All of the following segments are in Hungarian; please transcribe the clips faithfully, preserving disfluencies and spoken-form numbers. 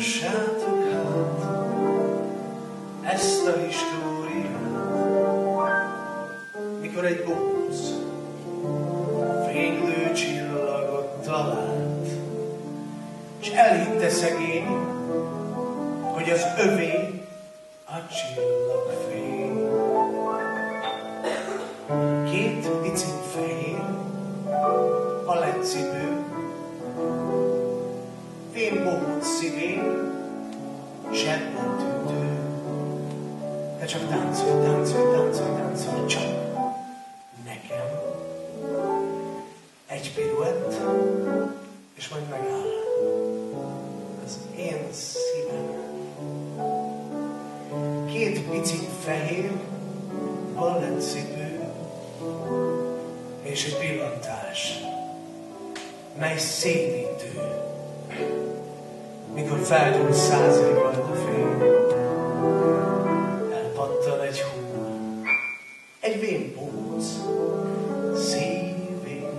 Lássátok hát ezt a históriát, mikor egy bohóc fénylő csillagot talált, s elhitte szegény, hogy az övé a csillagfény. Két picit fehér a lecipő, fém bohóc szívén zsebben tüntő. De csak táncolj, táncolj, táncolj, táncolj, csak nekem. Egy piruett, és majd megáll az én szívem. Két picit fehér balettcipő, és egy pillantás, mely szédítő. Mikor felgyúl százegy a fény, elpattan egy hull, egy vén bohóc szívén.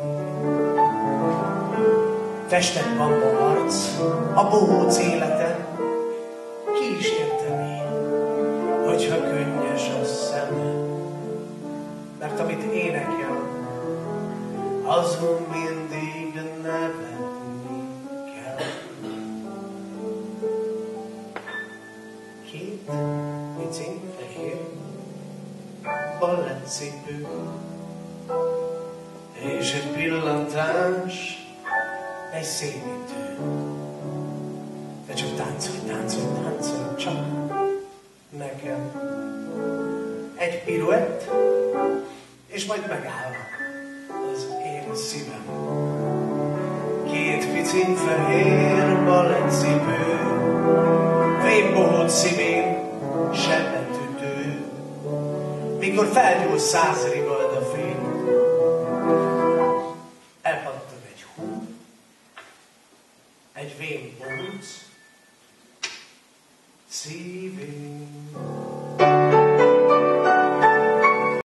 Festett bamba arc, a bohóc élete, ki is értem én, hogyha könnyes a szeme, mert amit énekel, azon mindig nevetni kell. Két picin fehér balettcipő, és egy pillantás, egy szédítő. De csak táncolj, táncolj, táncolj, csak nekem. Egy piruett, és majd megáll az én szívem. Két picin fehér balettcipő, vén bohóc szívén zsebben tütő. Mikor felgyúl száz rivad a fény, elpattan egy hull, egy vén bohóc szívén.